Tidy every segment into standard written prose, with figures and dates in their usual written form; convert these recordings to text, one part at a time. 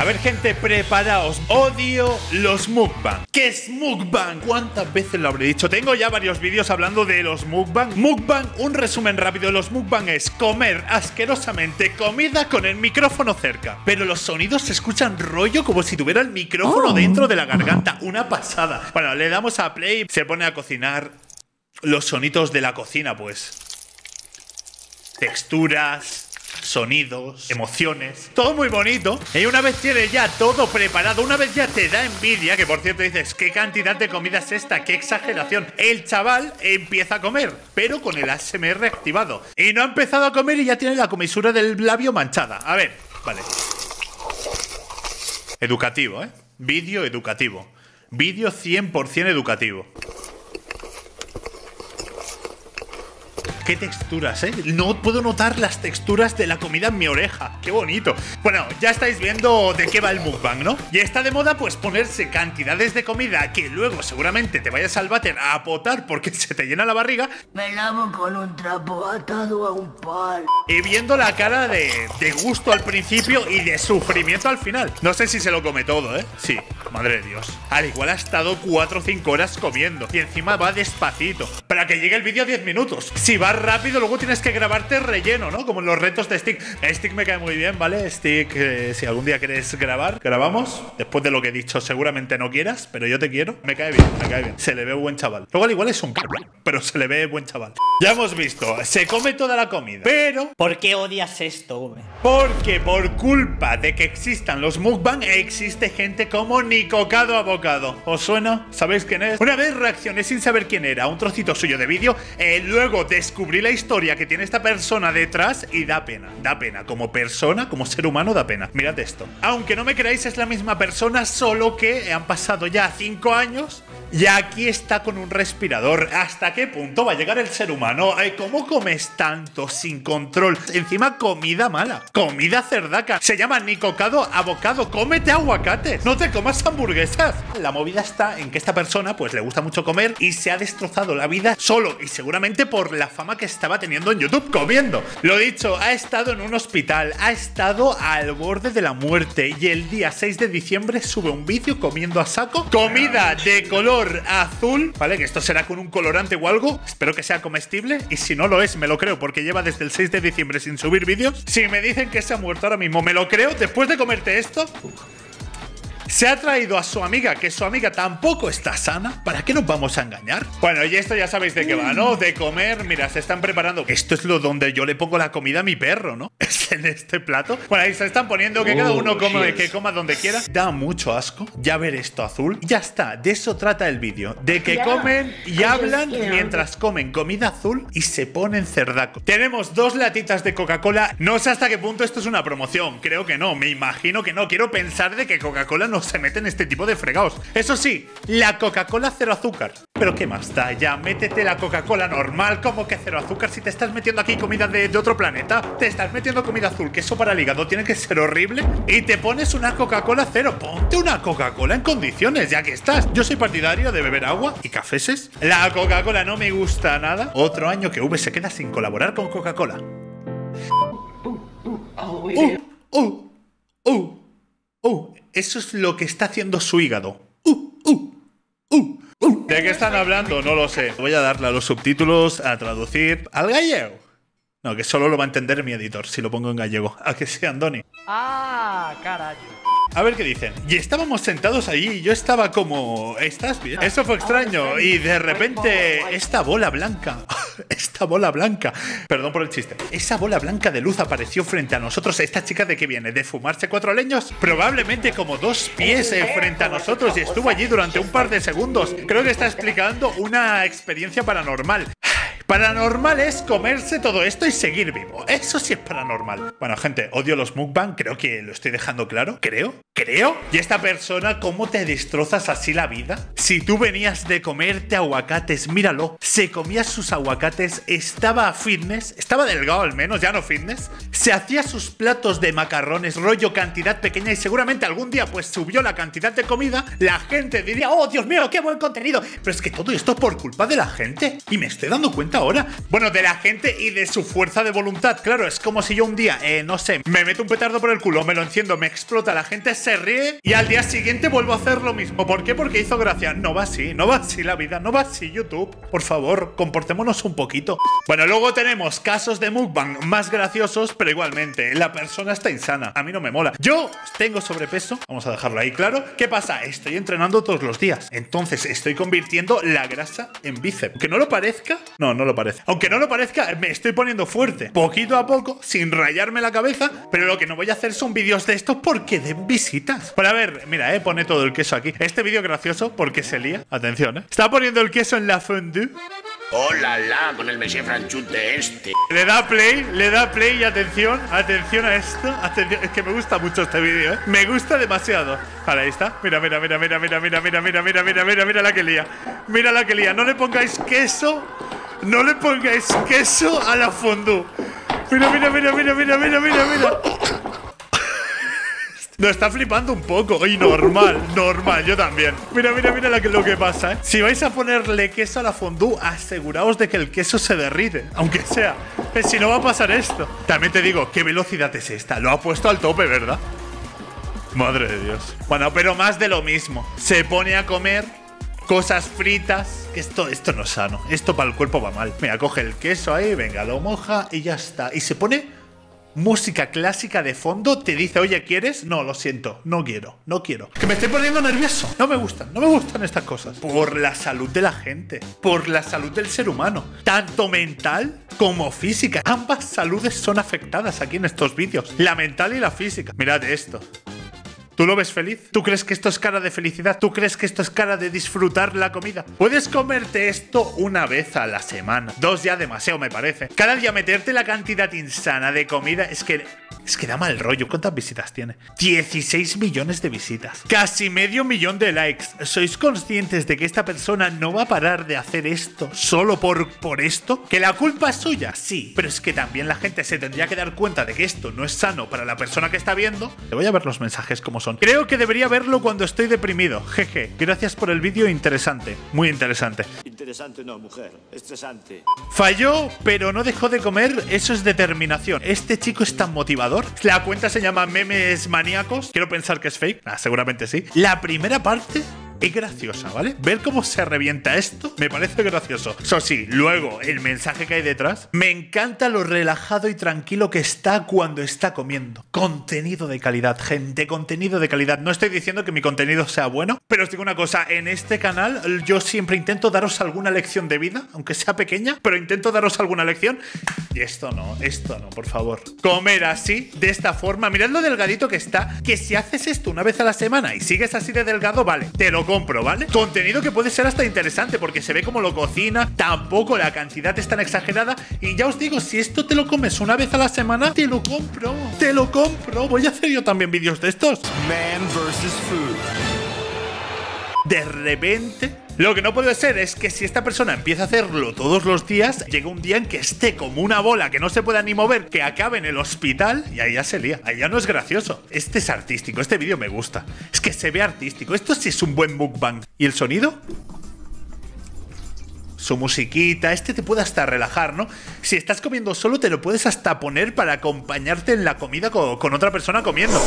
ver, gente, preparaos. Odio los mukbang. ¿Qué es mukbang? ¿Cuántas veces lo habré dicho? Tengo ya varios vídeos hablando de los mukbang. Mukbang, un resumen rápido de los mukbang es comer asquerosamente comida con el micrófono cerca. Pero los sonidos se escuchan rollo como si tuviera el micrófono dentro de la garganta. Una pasada. Bueno, le damos a play, se pone a cocinar. Los sonidos de la cocina, pues. Texturas, sonidos, emociones, todo muy bonito. Y una vez tienes ya todo preparado, una vez ya te da envidia, que por cierto dices, ¿qué cantidad de comida es esta? ¡Qué exageración! El chaval empieza a comer, pero con el ASMR activado. Y no ha empezado a comer y ya tiene la comisura del labio manchada. A ver, vale. Educativo, ¿eh? Vídeo educativo. Vídeo 100% educativo. Qué texturas, ¿eh? No puedo notar las texturas de la comida en mi oreja. Qué bonito. Bueno, ya estáis viendo de qué va el mukbang, ¿no? Y está de moda, pues, ponerse cantidades de comida que luego seguramente te vayas al váter a potar porque se te llena la barriga. Me lavo con un trapo atado a un palo. Y viendo la cara de gusto al principio y de sufrimiento al final. No sé si se lo come todo, ¿eh? Sí, madre de Dios. Al igual ha estado 4 o 5 horas comiendo. Y encima va despacito. Para que llegue el vídeo a 10 minutos. Si va rápido, luego tienes que grabarte relleno, ¿no? Como en los retos de Stick. Stick me cae muy bien, ¿vale? Stick, si algún día quieres grabar, grabamos. Después de lo que he dicho, seguramente no quieras, pero yo te quiero. Me cae bien, me cae bien. Se le ve buen chaval. Luego al igual es un pero se le ve buen chaval. Ya hemos visto, se come toda la comida. Pero ¿por qué odias esto, güey? Porque por culpa de que existan los mukbang, existe gente como Nicocado Abocado. ¿Os suena? ¿Sabéis quién es? Una vez reaccioné sin saber quién era a un trocito suyo de vídeo, luego descubrí la historia que tiene esta persona detrás y da pena. Da pena. Como persona, como ser humano, da pena. Mirad esto. Aunque no me creáis, es la misma persona, solo que han pasado ya 5 años y aquí está con un respirador. ¿Hasta qué punto va a llegar el ser humano? ¿Cómo comes tanto sin control? Encima comida mala. Comida cerdaca. Se llama Nicocado Abocado. Cómete aguacates. No te comas hamburguesas. La movida está en que esta persona pues le gusta mucho comer y se ha destrozado la vida solo y seguramente por la fama que estaba teniendo en YouTube comiendo. Lo dicho, ha estado en un hospital, ha estado al borde de la muerte y el día 6 de diciembre sube un vídeo comiendo a saco comida de color azul, ¿vale? Que esto será con un colorante o algo. Espero que sea comestible y si no lo es, me lo creo porque lleva desde el 6 de diciembre sin subir vídeos. Si me dicen que se ha muerto ahora mismo, me lo creo. Después de comerte esto, se ha traído a su amiga, que su amiga tampoco está sana. ¿Para qué nos vamos a engañar? Bueno, y esto ya sabéis de qué va, ¿no? De comer, mira, se están preparando. Esto es lo donde yo le pongo la comida a mi perro, ¿no? Es en este plato. Bueno, ahí se están poniendo que cada uno que coma donde quiera. Da mucho asco ya ver esto azul. Ya está, de eso trata el vídeo. De que comen y hablan mientras comen comida azul y se ponen cerdaco. Tenemos 2 latitas de Coca-Cola. No sé hasta qué punto esto es una promoción. Creo que no, me imagino que no. Quiero pensar de que Coca-Cola no se mete en este tipo de fregados. Eso sí, la Coca-Cola 0 azúcar. Pero qué más da, ya métete la Coca-Cola normal. Como que 0 azúcar si te estás metiendo aquí comida de otro planeta. Te estás metiendo comida azul, que eso para el hígado tiene que ser horrible. Y te pones una Coca-Cola 0. Ponte una Coca-Cola en condiciones, ya que estás. Yo soy partidario de beber agua y cafeses. La Coca-Cola no me gusta nada. Otro año que V se queda sin colaborar con Coca-Cola. Eso es lo que está haciendo su hígado. ¿De qué están hablando? No lo sé. Voy a darle a los subtítulos, a traducir al gallego. No, que solo lo va a entender mi editor si lo pongo en gallego. ¿A que sí, Andoni? Ah, carajo. A ver qué dicen. Y estábamos sentados allí y yo estaba como... ¿Estás bien? Eso fue extraño. Y de repente... Esta bola blanca... Esta bola blanca... Perdón por el chiste. Esa bola blanca de luz apareció frente a nosotros. ¿Esta chica de qué viene? ¿De fumarse 4 leños? Probablemente como 2 pies frente a nosotros y estuvo allí durante un par de segundos. Creo que está explicando una experiencia paranormal. Paranormal es comerse todo esto y seguir vivo. Eso sí es paranormal. Bueno, gente, odio los mukbang. Creo que lo estoy dejando claro. Creo. Y esta persona, ¿cómo te destrozas así la vida? Si tú venías de comerte aguacates, míralo. Se comía sus aguacates, estaba fitness, estaba delgado al menos, ya no fitness. Se hacía sus platos de macarrones, rollo cantidad pequeña y seguramente algún día pues subió la cantidad de comida. La gente diría, oh, Dios mío, qué buen contenido. Pero es que todo esto es por culpa de la gente. Y me estoy dando cuenta cuenta ahora. Bueno, de la gente y de su fuerza de voluntad. Claro, es como si yo un día, no sé, me meto un petardo por el culo, me lo enciendo, me explota, la gente se ríe y al día siguiente vuelvo a hacer lo mismo. ¿Por qué? Porque hizo gracia. No va así, no va así la vida, no va así YouTube. Por favor, comportémonos un poquito. Bueno, luego tenemos casos de mukbang más graciosos, pero igualmente, la persona está insana. A mí no me mola. Yo tengo sobrepeso, vamos a dejarlo ahí claro. ¿Qué pasa? Estoy entrenando todos los días. Entonces estoy convirtiendo la grasa en bíceps. Aunque no lo parezca, no lo parece. Aunque no lo parezca, me estoy poniendo fuerte. Poquito a poco, sin rayarme la cabeza, pero lo que no voy a hacer son vídeos de estos porque den visitas. Pero a ver, mira, pone todo el queso aquí. Este vídeo gracioso porque se lía. Atención, está poniendo el queso en la fondue. ¡Hola, la! Con el Monsieur Franchute este. Le da play y atención a esto. Atención, es que me gusta mucho este vídeo, Me gusta demasiado. Ahora, ahí está. Mira la que lía. Mira la que lía. No le pongáis queso. No le pongáis queso a la fondue. Mira. No, está flipando un poco. Y normal, yo también. Mira lo que pasa, Si vais a ponerle queso a la fondue, aseguraos de que el queso se derrite. Aunque sea. Si no va a pasar esto. También te digo, ¿qué velocidad es esta? Lo ha puesto al tope, ¿verdad? Madre de Dios. Bueno, pero más de lo mismo. Se pone a comer cosas fritas. Esto no es sano. Esto para el cuerpo va mal. Mira, coge el queso ahí, venga, lo moja y ya está. Y se pone música clásica de fondo, te dice, oye, ¿quieres? No, lo siento, no quiero. Que me estoy poniendo nervioso. No me gustan estas cosas. Por la salud de la gente, por la salud del ser humano, tanto mental como física. Ambas saludes son afectadas aquí en estos vídeos, la mental y la física. Mirad esto. ¿Tú lo ves feliz? ¿Tú crees que esto es cara de felicidad? ¿Tú crees que esto es cara de disfrutar la comida? Puedes comerte esto una vez a la semana. 2 ya demasiado, me parece. Cada día meterte la cantidad insana de comida es que da mal rollo. ¿Cuántas visitas tiene? 16 millones de visitas. Casi medio millón de likes. ¿Sois conscientes de que esta persona no va a parar de hacer esto solo por esto? ¿Que la culpa es suya? Sí. Pero es que también la gente se tendría que dar cuenta de que esto no es sano para la persona que está viendo. Te voy a ver los mensajes como son. Creo que debería verlo cuando estoy deprimido. Jeje. Gracias por el vídeo, interesante. Muy interesante. Interesante no, mujer. Estresante. Falló, pero no dejó de comer. Eso es determinación. Este chico es tan motivador. La cuenta se llama Memes Maníacos. Quiero pensar que es fake. Seguramente sí. La primera parte es graciosa, ¿vale? Ver cómo se revienta esto me parece gracioso. Eso sí, luego el mensaje que hay detrás. Me encanta lo relajado y tranquilo que está cuando está comiendo. Contenido de calidad, gente, contenido de calidad. No estoy diciendo que mi contenido sea bueno, pero os digo una cosa, en este canal yo siempre intento daros alguna lección de vida, aunque sea pequeña, pero intento daros alguna lección. Y esto no, por favor. Comer así, de esta forma, mirad lo delgadito que está, que si haces esto una vez a la semana y sigues así de delgado, vale, te lo compro, ¿vale? Contenido que puede ser hasta interesante porque se ve como lo cocina, tampoco la cantidad es tan exagerada y ya os digo, si esto te lo comes una vez a la semana, te lo compro, voy a hacer yo también vídeos de estos. Man versus food. De repente, lo que no puede ser es que si esta persona empieza a hacerlo todos los días, llega un día en que esté como una bola, que no se pueda ni mover, que acabe en el hospital y ahí ya se lía. Ahí ya no es gracioso. Este es artístico, este vídeo me gusta. Es que se ve artístico. Esto sí es un buen mukbang. ¿Y el sonido? Su musiquita, este te puede hasta relajar, ¿no? Si estás comiendo solo, te lo puedes hasta poner para acompañarte en la comida con otra persona comiendo.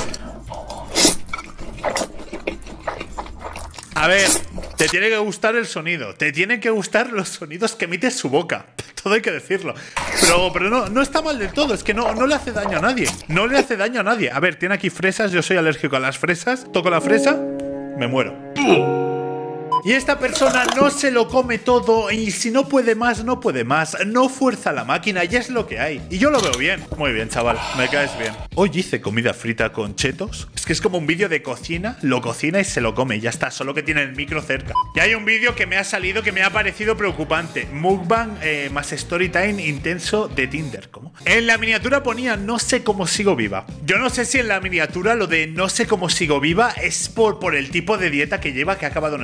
A ver, te tiene que gustar el sonido. Te tienen que gustar los sonidos que emite su boca. Todo hay que decirlo. Pero no está mal del todo. Es que no le hace daño a nadie. No le hace daño a nadie. A ver, tiene aquí fresas. Yo soy alérgico a las fresas. Toco la fresa, me muero. Y esta persona no se lo come todo y si no puede más, no puede más. No fuerza la máquina y es lo que hay. Y yo lo veo bien. Muy bien, chaval, me caes bien. Hoy hice comida frita con chetos. Es que es como un vídeo de cocina. Lo cocina y se lo come, ya está, solo que tiene el micro cerca. Y hay un vídeo que me ha salido que me ha parecido preocupante. Mukbang más storytime intenso de Tinder. ¿Cómo? En la miniatura ponía no sé cómo sigo viva. Yo no sé si en la miniatura lo de no sé cómo sigo viva es por el tipo de dieta que lleva, que ha acabado en el hospital.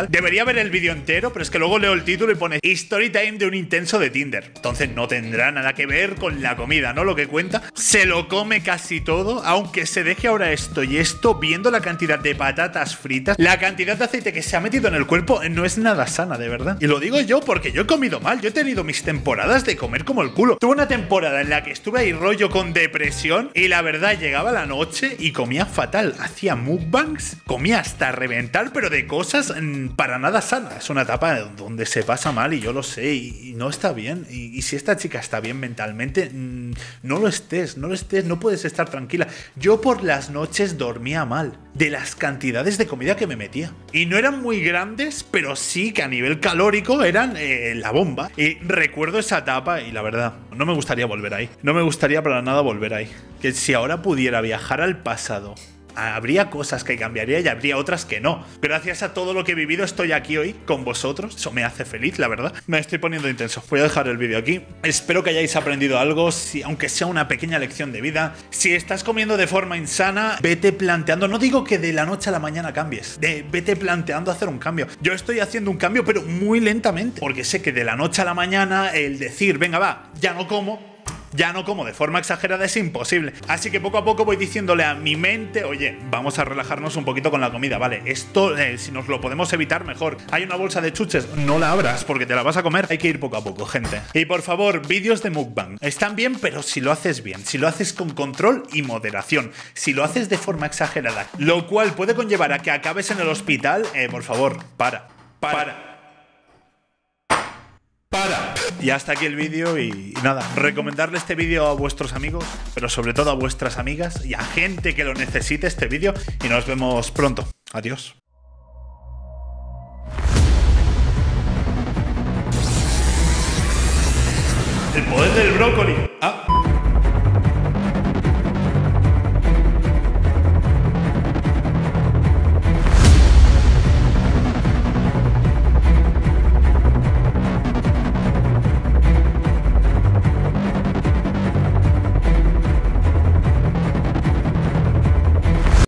tal. Debería ver el vídeo entero, pero es que luego leo el título y pone Story Time de un intenso de Tinder. Entonces no tendrá nada que ver con la comida, ¿no? Lo que cuenta. Se lo come casi todo, aunque se deje ahora esto y esto, viendo la cantidad de patatas fritas, la cantidad de aceite que se ha metido en el cuerpo no es nada sana, de verdad. Y lo digo yo porque yo he comido mal, yo he tenido mis temporadas de comer como el culo. Tuve una temporada en la que estuve ahí rollo con depresión y la verdad llegaba la noche y comía fatal. Hacía mukbangs, comía hasta reventar, pero de cosas para nada sanas. Es una etapa donde se pasa mal y yo lo sé y no está bien. Y si esta chica está bien mentalmente, no lo estés, no puedes estar tranquila. Yo por las noches dormía mal de las cantidades de comida que me metía. Y no eran muy grandes, pero sí que a nivel calórico eran la bomba. Y recuerdo esa etapa y la verdad, no me gustaría volver ahí. No me gustaría para nada volver ahí. Que si ahora pudiera viajar al pasado, habría cosas que cambiaría y habría otras que no. Gracias a todo lo que he vivido estoy aquí hoy con vosotros. Eso me hace feliz, la verdad. Me estoy poniendo intenso. Voy a dejar el vídeo aquí. Espero que hayáis aprendido algo, aunque sea una pequeña lección de vida. Si estás comiendo de forma insana, vete planteando. No digo que de la noche a la mañana cambies. Vete planteando hacer un cambio. Yo estoy haciendo un cambio, pero muy lentamente. Porque sé que de la noche a la mañana el decir, venga va, ya no como de forma exagerada es imposible. Así que poco a poco voy diciéndole a mi mente, oye, vamos a relajarnos un poquito con la comida, vale, esto si nos lo podemos evitar mejor. Hay una bolsa de chuches, no la abras porque te la vas a comer. Hay que ir poco a poco, gente. Y por favor, vídeos de mukbang están bien, pero si lo haces bien, si lo haces con control y moderación, si lo haces de forma exagerada, lo cual puede conllevar a que acabes en el hospital, por favor, para. Y hasta aquí el vídeo y nada, recomendarle este vídeo a vuestros amigos, pero sobre todo a vuestras amigas y a gente que lo necesite este vídeo y nos vemos pronto. Adiós. El poder del brócoli.